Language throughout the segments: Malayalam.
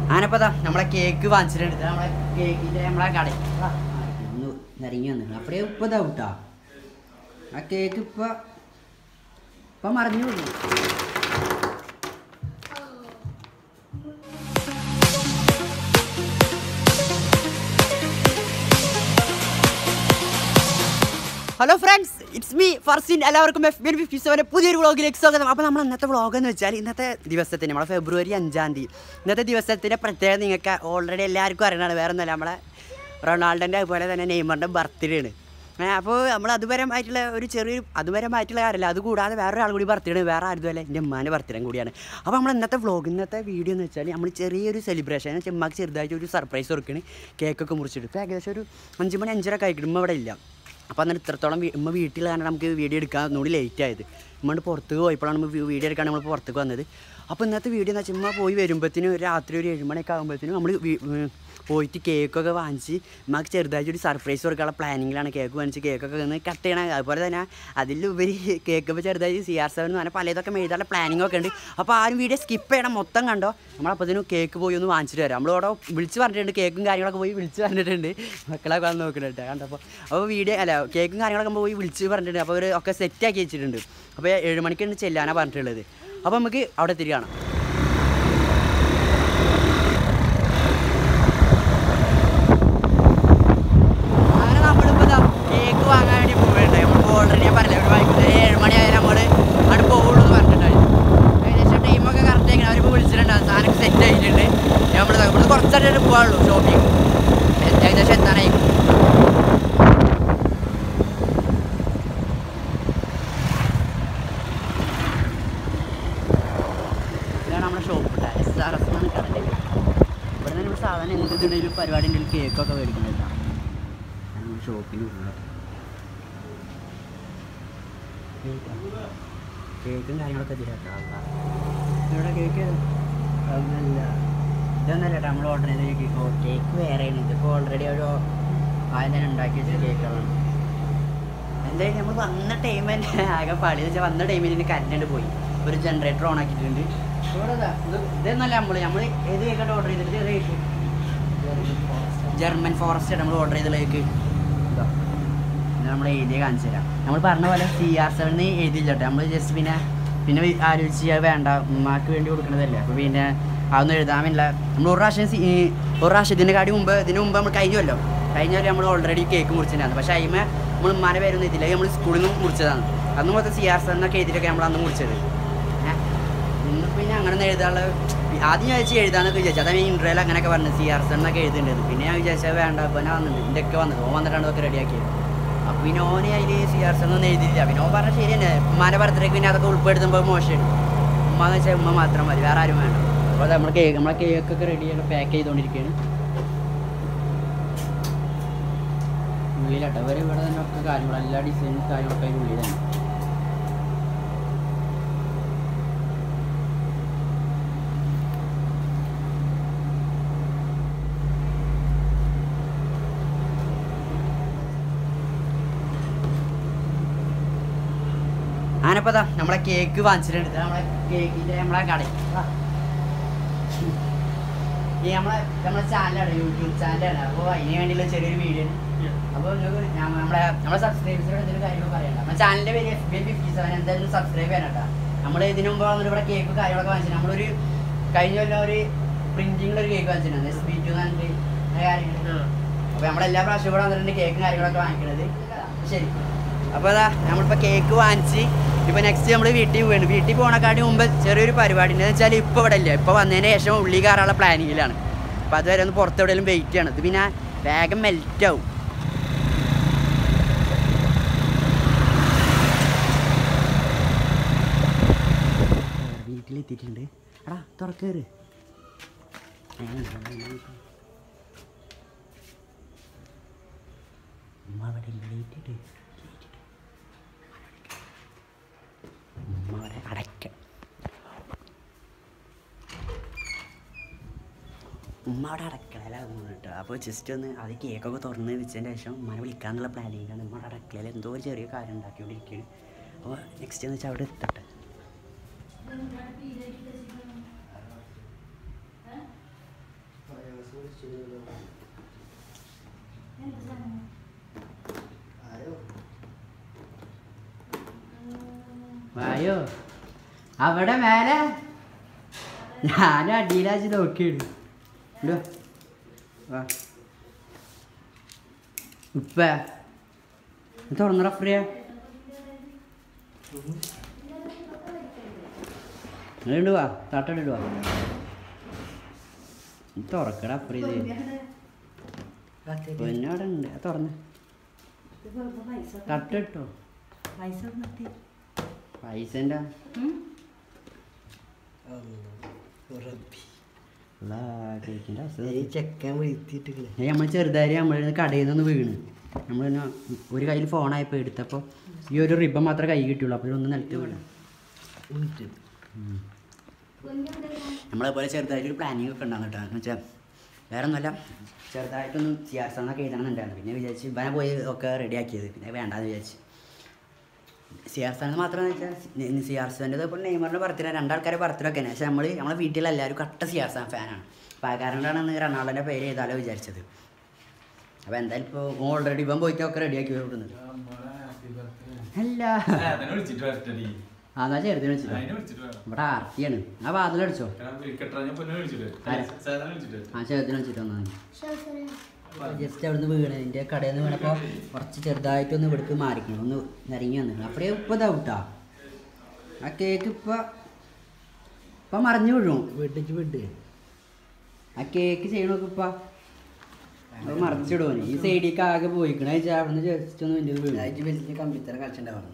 ആനപ്പതാ നമ്മളെ കേക്ക് വാങ്ങിച്ചിട്ടുണ്ട്. നമ്മളെ കേക്കിൻ്റെ നമ്മളെ കട ഒന്ന് നിരങ്ങി വന്നു. അപ്പഴേ ഇപ്പതാ കൂട്ടാ ആ കേക്ക് ഇപ്പം മറിഞ്ഞു പോയി. Hello friends, it's me Farzin. എല്ലാവർക്കും FBN 57 പുതിയൊരു വ്ളോഗിലേക്ക് സ്വാഗതം. അപ്പോൾ നമ്മൾ ഇന്നത്തെ വ്ളോഗ് എന്ന് വെച്ചാൽ ഇന്നത്തെ ദിവസത്തിന് നമ്മളെ ഫെബ്രുവരി 5-ാം തീയതി ഇന്നത്തെ ദിവസത്തിൻ്റെ പ്രത്യേകത നിങ്ങൾക്ക് ഓൾറെഡി എല്ലാവർക്കും അറിയണതാണ്. വേറെ ഒന്നുമല്ല, നമ്മളെ റൊണാൾഡോൻ്റെ അതുപോലെ തന്നെ നെയ്മറിൻ്റെ ബർത്ത്ഡേ ആണ്. അപ്പോൾ നമ്മൾ അതുപരമായിട്ടുള്ള ഒരു ചെറിയൊരു അതുപരമായിട്ടുള്ള കാര്യമില്ല, അതുകൂടാതെ വേറൊരാൾ കൂടി ബർത്ത്ഡേ ആണ്. വേറെ ആരുമല്ല, എൻ്റെ ഉമ്മാൻ്റെ ബർത്ത്ഡേ കൂടിയാണ്. അപ്പോൾ നമ്മൾ ഇന്നത്തെ വ്ളോഗ് ഇന്നത്തെ വീഡിയോ എന്ന് വെച്ചാൽ നമ്മൾ ചെറിയൊരു സെലിബ്രേഷൻ ഉമ്മാക്ക് ചെറുതായിട്ട് ഒരു സർപ്രൈസ് കൊടുക്കുകയാണ്. കേക്കൊക്കെ മുറിച്ചിട്ട് ഇപ്പോൾ ഏകദേശം ഒരു 5 മണി 5:30 കഴിക്കണം. ഉമ്മ ഇവിടെ ഇല്ല. അപ്പോൾ അന്നേരം ഇത്രത്തോളം ഉമ്മ വീട്ടിൽ കാരണം നമുക്ക് വീഡിയോ എടുക്കാൻ ഒന്നുകൂടി ലേറ്റ് ആയത്. ഉമ്മ പുറത്തേക്ക് പോയപ്പോഴാണ് നമ്മൾ വീഡിയോ എടുക്കാൻ നമ്മൾ പുറത്തേക്ക് വന്നത്. അപ്പോൾ ഇന്നത്തെ വീഡിയോ എന്ന് വെച്ചാൽ ഉമ്മ പോയി വരുമ്പോഴത്തേനും രാത്രി ഒരു 7 മണിയൊക്കെ ആകുമ്പോഴത്തേനും നമ്മൾ പോയിട്ട് കേക്കൊക്കെ വാങ്ങിച്ച് ഉമ്മക്ക് ചെറുതായിട്ട് ഒരു സർപ്രൈസ് കൊടുക്കാനുള്ള പ്ലാനിങ്ങിലാണ്. കേക്ക് വാങ്ങിച്ച് കേക്കൊക്കെ ഒന്ന് കട്ട് ചെയ്യണം. അതുപോലെ തന്നെ അതിലുപരി കേക്കൊക്കെ ചെറുതായിട്ട് CR7 എന്ന് പറഞ്ഞാൽ പലതൊക്കെ എഴുതാനുള്ള പ്ലാനിങ്ങൊക്കെ ഉണ്ട്. അപ്പോൾ ആരും വീഡിയോ സ്കിപ്പ് ചെയ്യണം, മൊത്തം കണ്ടോ. നമ്മളപ്പോഴത്തേനും കേക്ക് പോയി ഒന്ന് വാങ്ങിച്ചിട്ട് വരാം. നമ്മളവിടെ വിളിച്ച് പറഞ്ഞിട്ടുണ്ട്, കേക്കും കാര്യങ്ങളൊക്കെ പോയി വിളിച്ച് പറഞ്ഞിട്ടുണ്ട്. മക്കളൊക്കെ വന്ന് നോക്കുന്നുണ്ട് കണ്ടപ്പോൾ. അപ്പോൾ വീഡിയോ അല്ല കേക്കും കാര്യങ്ങളൊക്കെ പോയി വിളിച്ച് പറഞ്ഞിട്ടുണ്ട്. അപ്പോൾ അവർ ഒക്കെ സെറ്റാക്കി വെച്ചിട്ടുണ്ട്. അപ്പോൾ 7 മണിക്കാണ് ചെല്ലാനാണ് പറഞ്ഞിട്ടുള്ളത്. അപ്പോൾ നമുക്ക് അവിടെ തിരികെ കാണാം. കേക്ക് വാങ്ങാൻ വേണ്ടി പോയിട്ടുണ്ട്. നമ്മളിപ്പോൾ ഓൾറെഡി ഞാൻ പറഞ്ഞില്ല, ഒരു വൈകുന്നേരം 7 മണിയായാലും നമ്മൾ അവിടെ പോകുള്ളൂ എന്ന് പറഞ്ഞിട്ടുണ്ടായിരുന്നു. ഏകദേശം ടൈമൊക്കെ കറക്റ്റ് ആയിരിക്കണം. അവരിപ്പോൾ വിളിച്ചിട്ടുണ്ടാകും, സാധനമൊക്കെ സെറ്റ് ആയിട്ടുണ്ട്. നമ്മൾ കുറച്ചായിട്ട് പോകാനുള്ളൂ ഷോപ്പിംഗ്. ഏകദേശം എത്താനായിരിക്കും. ഇതാണ് നമ്മുടെ ഷോപ്പ് SRS എന്നാണ് കടയിൽ. ഇവിടെ നിന്ന് ഇവിടെ സാധാരണ എന്തുണ്ടെങ്കിലും പരിപാടി ഉണ്ടെങ്കിൽ കേക്കൊക്കെ മേടിക്കുന്നില്ല. ഷോപ്പിന് കേക്കും കാര്യങ്ങളൊക്കെ ശരിയാക്കാം. ഇവിടെ കേക്ക് ഒന്നല്ല, ഇതൊന്നല്ല കേട്ടോ നമ്മൾ ഓർഡർ ചെയ്ത കേക്ക്. കേക്ക് വേറെയാണ്. ഇതിപ്പോൾ ഓൾറെഡി ഒരു ആദ്യം തന്നെ ഉണ്ടാക്കി വെച്ച കേക്കുകളാണ്. എന്തായാലും നമ്മൾ വന്ന ടൈം തന്നെ ആകെ പാടി വെച്ചാൽ വന്ന ടൈമിൽ തന്നെ കറണ്ട് പോയി. ഒരു ജനറേറ്റർ ഓൺ ആക്കിയിട്ടുണ്ട്. ഇതെന്നല്ല നമ്മൾ ഏത് കേക്കായിട്ട് ഓർഡർ ചെയ്തിട്ട് കേക്ക് ജർമ്മൻ ഫോറസ്റ്റ് നമ്മൾ ഓർഡർ ചെയ്ത കേക്ക് നമ്മൾ എഴുതിയ കാണിച്ചു തരാം. നമ്മൾ പറഞ്ഞ പോലെ CR7 എഴുതിയില്ല കേട്ടോ. നമ്മൾ ജസ്റ്റ് പിന്നെ ആലോചിച്ച് വേണ്ട, ഉമ്മാക്ക് വേണ്ടി കൊടുക്കണതല്ലേ. അപ്പോൾ പിന്നെ അതൊന്നും എഴുതാൻ പറ്റില്ല. നമ്മൾ ഒരു പ്രാവശ്യം ഇതിന് മുമ്പ് നമ്മൾ കഴിഞ്ഞല്ലോ നമ്മൾ ഓൾറെഡി കേക്ക് മുറിച്ചിട്ടുണ്ടായിരുന്നു. പക്ഷേ അതിമേ നമ്മൾ ഉമ്മാൻ്റെ പേരൊന്നും എഴുതിയില്ല. നമ്മൾ സ്കൂളിൽ നിന്ന് മുറിച്ചതാണ്. അന്ന് മൊത്തം CR7 എന്നൊക്കെ എഴുതിയിട്ടൊക്കെ നമ്മൾ അന്ന് മുറിച്ചത്. ഇന്ന് പിന്നെ അങ്ങനെ എഴുതാനുള്ള ആദ്യം ഞാൻ എഴുതാന്നൊക്കെ വിചാരിച്ചു. അതാണ് ഇൻട്രോയിൽ അങ്ങനെയൊക്കെ പറഞ്ഞത് CR7 എന്നൊക്കെ എഴുതിയിട്ടുണ്ടായിരുന്നു. പിന്നെ ഞാൻ വിചാരിച്ചാൽ വേണ്ട, അപ്പോൾ ഞാൻ വന്നിട്ടുണ്ട്, എൻ്റെ ഒക്കെ വന്നത് ഓൻ വന്നിട്ടാണ് അതൊക്കെ റെഡിയാക്കിയത്. അപ്പോൾ പിന്നെ ഓനെ അതിൽ CR7 ഒന്നും എഴുതിയില്ല. പിന്നെ ഓൻ പറഞ്ഞാൽ ശരി തന്നെ, ഉമ്മാൻ്റെ ബർത്ത്ഡേക്ക് പിന്നെ അതൊക്കെ ഉൾപ്പെടുത്തുമ്പോൾ മോശമാണ്. ഉമ്മ എന്ന് വെച്ചാൽ ഉമ്മ മാത്രം മതി, വേറെ ആരും വേണ്ട. അപ്പോൾ നമ്മളെ കേക്കൊക്കെ റെഡിയാക്കി പാക്ക് ചെയ്തുകൊണ്ടിരിക്കുകയാണ്. ഉള്ളിലാട്ടോ ഇവർ ഇവിടെ തന്നെ ഒക്കെ കാര്യങ്ങളും എല്ലാ ഡിസൈനും കാര്യങ്ങളൊക്കെ അതിൻ്റെ ഉള്ളിലാണ്. ആനപ്പതാ നമ്മളെ കേക്ക് വാങ്ങിച്ചിട്ടുണ്ട്. നമ്മളെ കേക്കിൻ്റെ നമ്മളെ കട ഈ നമ്മളെ ചാനലാണ്, യൂട്യൂബ് ചാനലാണ്. അപ്പോൾ അതിന് വേണ്ടിയുള്ള ചെറിയൊരു വീഡിയോ. അപ്പോൾ നമ്മളെ സബ്സ്ക്രൈബേഴ്സിനോട് എന്തെങ്കിലും കാര്യങ്ങൾ പറയണ്ട. നമ്മുടെ ചാനലിൻ്റെ പേര് FBN 57. എന്തായാലും സബ്സ്ക്രൈബ് ചെയ്യാൻ കേട്ടോ. നമ്മൾ ഇതിനു മുമ്പ് വന്നിട്ട് ഇവിടെ കേക്ക് കാര്യങ്ങളൊക്കെ വാങ്ങിച്ചു. നമ്മളൊരു കഴിഞ്ഞ കൊല്ലം ഒരു പ്രിൻറ്റിങ്ങിലൊരു കേക്ക് വാങ്ങിച്ചിട്ടുണ്ട്, SB2 എന്ന് പറഞ്ഞിട്ട് കാര്യങ്ങൾ. അപ്പോൾ നമ്മളെല്ലാ പ്രാവശ്യം ഇവിടെ വന്നിട്ടുണ്ട് കേക്കും കാര്യങ്ങളൊക്കെ വാങ്ങിക്കണത്. ശരി, അപ്പോൾ അതാ നമ്മളിപ്പോൾ കേക്ക് വാങ്ങിച്ച് ഇപ്പോൾ നെക്സ്റ്റ് നമ്മൾ വീട്ടിൽ പോവുകയാണ്. വീട്ടിൽ പോകണക്കാട്ടി മുമ്പ് ചെറിയൊരു പരിപാടി ഉണ്ടെന്ന് വെച്ചാൽ ഇപ്പോൾ ഇവിടെ ഇല്ല. ഇപ്പോൾ വന്നതിന് ശേഷം ഉള്ളി കയറാനുള്ള പ്ലാനിങ്ങിലാണ്. അപ്പോൾ അതുവരെ ഒന്ന് പുറത്ത് എവിടെയെങ്കിലും വെയിറ്റ് ചെയ്യണം. ഇത് പിന്നെ വേഗം മെൽറ്റാവും. വീട്ടിലെത്തിയിട്ടുണ്ട്. എടാ തുറക്കേറ്. ഉമ്മ അവിടെ ലേറ്റിട്ട് അവിടെ അടയ്ക്ക. ഉമ്മ അവിടെ അടക്കളയിലാകുന്നു കേട്ടോ. അപ്പോൾ ജസ്റ്റ് ഒന്ന് അത് കേക്കൊക്കെ തുറന്ന് വെച്ചതിന് ശേഷം ഉമ്മനെ വിളിക്കാന്നുള്ള പ്ലാനിങ്ങിലാണ്. ഉമ്മ അവിടെ അടക്കളയിൽ എന്തോ ഒരു ചെറിയ കാര്യം ഉണ്ടാക്കിക്കൊണ്ടിരിക്കുകയാണ്. അപ്പോൾ നെക്സ്റ്റ് എന്ന് വെച്ചാൽ അവിടെ എത്തട്ടെ. വായോ അവിടെ മേലെ ഞാൻ അടിയിലാച്ച് നോക്കിയിടും ഉപ്പ തുറന്നറ ഫ്രീയ ഇടുവാ തട്ടടിടുവാ തുറക്കട ഫ്രീ പൊന്നവിടെ ഉണ്ട് തുറന്ന് തട്ടിട്ടോ പൈസൻ്റെ നമ്മൾ ചെറുതായി നമ്മൾ കടയിൽ നിന്ന് വീണ് നമ്മൾ ഒരു കയ്യിൽ ഫോണായപ്പോൾ എടുത്തപ്പോൾ ഈ ഒരു റിബൺ മാത്രമേ കൈ കിട്ടുള്ളൂ അപ്പോൾ ഒന്ന് നിലത്ത് വീണ് നമ്മളെപ്പോലെ ചെറുതായിട്ടൊരു പ്ലാനിങ് ഒക്കെ ഉണ്ടാകും കേട്ടോ എന്ന് വെച്ചാൽ വേറെ ഒന്നുമല്ല ചെറുതായിട്ടൊന്നും സിയാർസാന്നൊക്കെ എഴുതണമെന്നുണ്ടായിരുന്നു പിന്നെ വിചാരിച്ച് ഇവനെ പോയി ഒക്കെ റെഡിയാക്കിയത് പിന്നെ വേണ്ടാന്ന് വിചാരിച്ച് സിയാർസാന്ന് മാത്രമെന്ന് വെച്ചാൽ സിയാർസാൻ്റെ ഇപ്പോൾ നെയ്മറിൻ്റെ ബർത്ത്ഡേ രണ്ടാൾക്കാരെ ബർത്ത്ഡേ ഒക്കെ പക്ഷേ നമ്മളെ വീട്ടിലെല്ലാവരും കട്ട സിയാർസാൻ ഫാനാണ് അപ്പോൾ ആ കാരണമാണ് റൊണാൾഡോൻ്റെ പേര് എഴുതാലോ വിചാരിച്ചത് അപ്പോൾ എന്തായാലും ഇപ്പോൾ ഓൾറെഡി ഇവൻ പോയിട്ട് ഒക്കെ റെഡിയാക്കി വിടുന്നത് അല്ല അതാ ചെറുതിന് വെച്ചിട്ടോ ഇവിടെ ആർത്തിയാണ് ആ വാതിലടിച്ചോ ആ ചെറുതിന് വെച്ചിട്ട് വന്നാൽ ജസ്റ്റ് അവിടുന്ന് വീണ് എൻ്റെ കടയിൽ നിന്ന് വീണപ്പോൾ കുറച്ച് ചെറുതായിട്ടൊന്ന് ഇവിടേക്ക് മാറിക്കണം ഒന്ന് നിരങ്ങി വന്നിട്ട് അപ്പോഴേ ഇപ്പം ഇതാവൂട്ടാ ആ കേക്ക് ഇപ്പം മറിഞ്ഞു വീഴും വിട്ട് ആ കേക്ക് ചെയ്യണമൊക്കെ ഇപ്പം മറിച്ചിടുവോ ഈ സൈഡിലേക്ക് ആകെ പോയിക്കണ അവിടുന്ന് ജസ്റ്റ് ഒന്ന് വലിയ വീഴും വലിയ കമ്പിത്തരം കളിച്ചിട്ടുണ്ടാവുന്നത്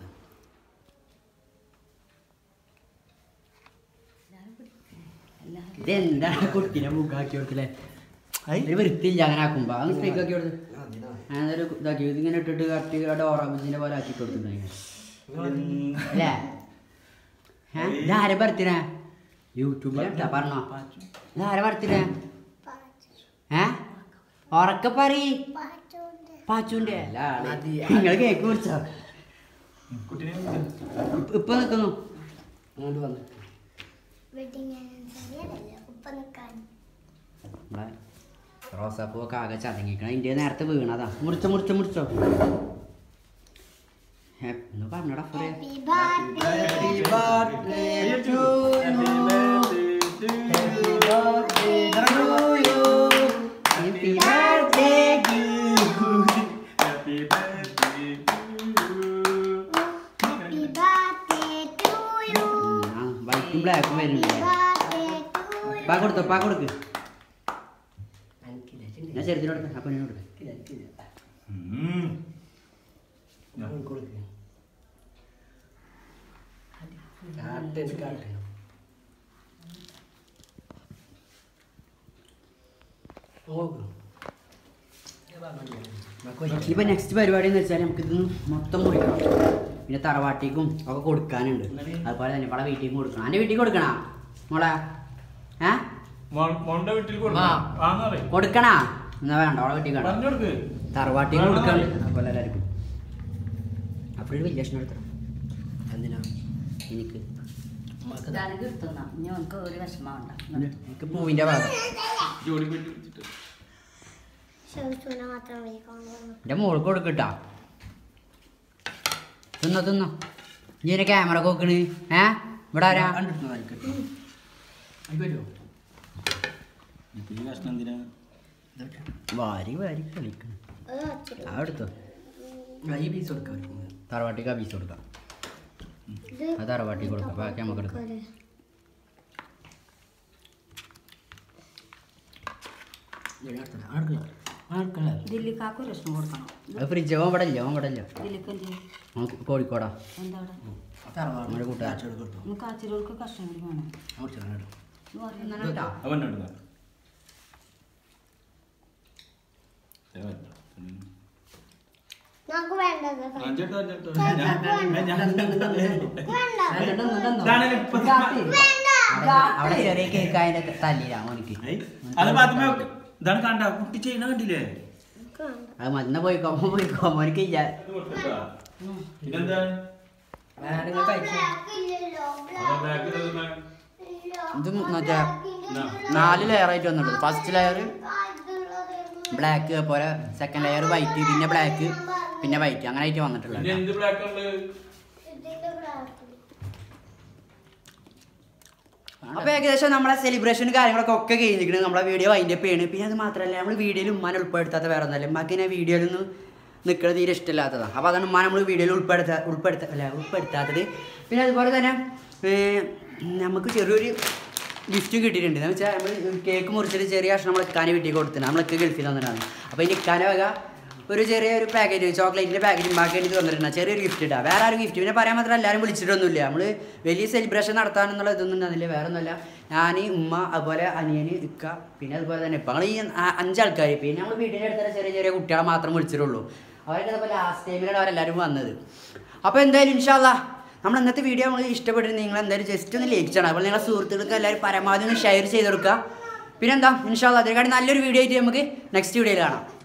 ഇതെന്താ കുട്ടീനെ മുഖാക്കി കൊടുക്കല്ലേ അതിന് വൃത്തിയില്ല അങ്ങനെ ആക്കുമ്പോ അത് സ്ട്രൈക്ക് ആക്കി കൊടുത്ത് അങ്ങനൊരു ഇതാക്കി ഇതിങ്ങനെ ഇട്ടിട്ട് കട്ടി ഡോറാബുജിന്റെ പോലെ ആക്കി കൊടുത്തിട്ടുണ്ടെങ്കിൽ അല്ലേ ഇതാരെ ബർത്ത്ഡേ യൂട്യൂബിലിട്ടാ പറഞ്ഞോ ഇതാരെ ബർത്ത്ഡേ ഉറക്കെ പറയ് പാച്ചുന്റെ അല്ല നിങ്ങൾ കേക്ക് കുറിച്ചോ ഇപ്പൊ നിൽക്കുന്നു അങ്ങോട്ട് വന്നു റോസാപ്പൂവൊക്കെ ആകെ ചതങ്ങിക്കണം ഇന്ത്യ നേരത്തെ വീണതാ മുറിച്ചോ എന്ന് പറഞ്ഞോടാ വൈറ്റും ബ്ലാക്കും വരുന്നില്ലേ പാ കൊടുക്ക് ഞാൻ ചെറുതിനോട് അപ്പൊ ഇപ്പൊ നെക്സ്റ്റ് പരിപാടി എന്ന് വെച്ചാൽ നമുക്ക് ഇത് മൊത്തം മുറിക്കണം പിന്നെ തറവാട്ടിക്കും ഒക്കെ കൊടുക്കാനുണ്ട് അതുപോലെ തന്നെ ഇവിടെ വീട്ടിൽ കൊടുക്കണം എൻ്റെ വീട്ടിൽ കൊടുക്കണ മോളെ കൊടുക്കണ എന്നാ വേണ്ട അവളെ വീട്ടിൽ കാണാം തറവാട്ടിൽ കൊടുക്കണം അതുപോലെ എല്ലാവർക്കും അപ്പോഴൊരു വലിയ ലക്ഷണം എടുത്തണം എന്തിനാ എനിക്ക് എനിക്ക് പൂവിന്റെ ഭാഗം എന്റെ മോൾക്ക് കൊടുക്കട്ടാ തിന്നോ ഇങ്ങനെ ക്യാമറ നോക്കണ് ഇവിടെ ആരാ വാരി കളിക്കണം അവിടുത്തോ തറവാട്ടിക്ക് ആ പീസ് കൊടുക്കാം അത് തറവാട്ടിക്ക് കൊടുക്കാം ബാക്കി നമുക്ക് എടുക്കാം അത് ഫ്രിഡ്ജ് ഓൻ ഇവിടെ ഇല്ല കോഴിക്കോടാ നമ്മുടെ കൂട്ടുകാർ അവിടെ ചെറിയ കേക്ക് അതിന്റെ തല്ലില്ല മോനിക്ക് അത് മരുന്ന് പോയിക്കോ മോനിക്ക് ഇല്ല ഇത് മറ്റേ 4 ലെയറായിട്ട് വന്നിട്ടുണ്ട് ഫസ്റ്റ് ലെയർ ബ്ലാക്ക് പോലെ സെക്കൻഡ് ലെയർ വൈറ്റ് പിന്നെ ബ്ലാക്ക് പിന്നെ വൈറ്റ് അങ്ങനെ ആയിട്ട് വന്നിട്ടുള്ളത്. അപ്പോൾ ഏകദേശം നമ്മളെ സെലിബ്രേഷൻ കാര്യങ്ങളൊക്കെ കഴിഞ്ഞിരിക്കുന്നത്. നമ്മളെ വീഡിയോ വൈൻഡപ്പ് ചെയ്യണം. പിന്നെ അത് മാത്രമല്ല നമ്മൾ വീഡിയോയിൽ ഉമ്മാനെ ഉൾപ്പെടുത്താത്ത വേറെ ഒന്നല്ല. ഉമ്മാക്ക് ഇങ്ങനെ വീഡിയോയിലൊന്നും നിൽക്കുന്നത് തീരെ ഇഷ്ടമില്ലാത്തതാണ്. അപ്പോൾ അതാണ് ഉമ്മ നമ്മൾ വീഡിയോയിൽ ഉൾപ്പെടുത്താത്തത്. പിന്നെ അതുപോലെ തന്നെ നമുക്ക് ചെറിയൊരു ഗിഫ്റ്റ് കിട്ടിയിട്ടുണ്ട്. എന്ന് വെച്ചാൽ നമ്മൾ കേക്ക് മുറിച്ചിട്ട് ചെറിയ കഷ്ണം നമ്മൾ ഇക്കാനെ വീട്ടിൽ കൊടുത്തിട്ടുണ്ട്. നമ്മളൊക്കെ ഗൾഫിൽ തന്നിട്ടാണ്. അപ്പോൾ ഇനി ഇക്കാനെ വക ഒരു ചെറിയൊരു പാക്കറ്റ് ചോക്ലേറ്റിൻ്റെ പാക്കറ്റ് ഉണ്ടാക്കി വേണ്ടി തന്നിട്ടുണ്ട്. ചെറിയൊരു ഗിഫ്റ്റ് ഇട്ടാൽ വേറെ ആരും ഗിഫ്റ്റ് പിന്നെ പറയാൻ മാത്രം എല്ലാവരും വിളിച്ചിട്ടൊന്നുമില്ല. നമ്മൾ വലിയ സെലിബ്രേഷൻ നടത്താനെന്നുള്ള ഇതൊന്നും അതിൽ വേറെ ഒന്നുമില്ല. ഞാൻ ഉമ്മ അതുപോലെ അനിയന് ഇക്ക പിന്നെ അതുപോലെ തന്നെ ഇപ്പം നമ്മൾ ഈ 5 ആൾക്കാർ പിന്നെ നമ്മൾ വീട്ടിൻ്റെ അടുത്തുള്ള ചെറിയ ചെറിയ കുട്ടികളെ മാത്രം വിളിച്ചിട്ടുള്ളൂ. അവരൊക്കെ അതുപോലെ ലാസ്റ്റ് ടൈമിലാണ് അവരെല്ലാവരും വന്നത്. അപ്പോൾ എന്തായാലും ഇൻഷാ അല്ലാഹ് നമ്മൾ ഇന്നത്തെ വീഡിയോ നമ്മൾ ഇഷ്ടപ്പെട്ടിട്ട് നിങ്ങൾ എന്തായാലും ജസ്റ്റ് ഒന്ന് ലൈക്ക് ചെയ്യണം. അപ്പോൾ നിങ്ങളുടെ സുഹൃത്തുക്കൾക്ക് എല്ലാവരും പരമാവധി ഒന്ന് ഷെയർ ചെയ്ത് കൊടുക്കുക. പിന്നെന്താ ഇൻഷാ അല്ലാഹ് അതിനെക്കാട്ടി നല്ലൊരു വീഡിയോ ആയിട്ട് നമുക്ക് നെക്സ്റ്റ് വീഡിയോയിൽ കാണാം.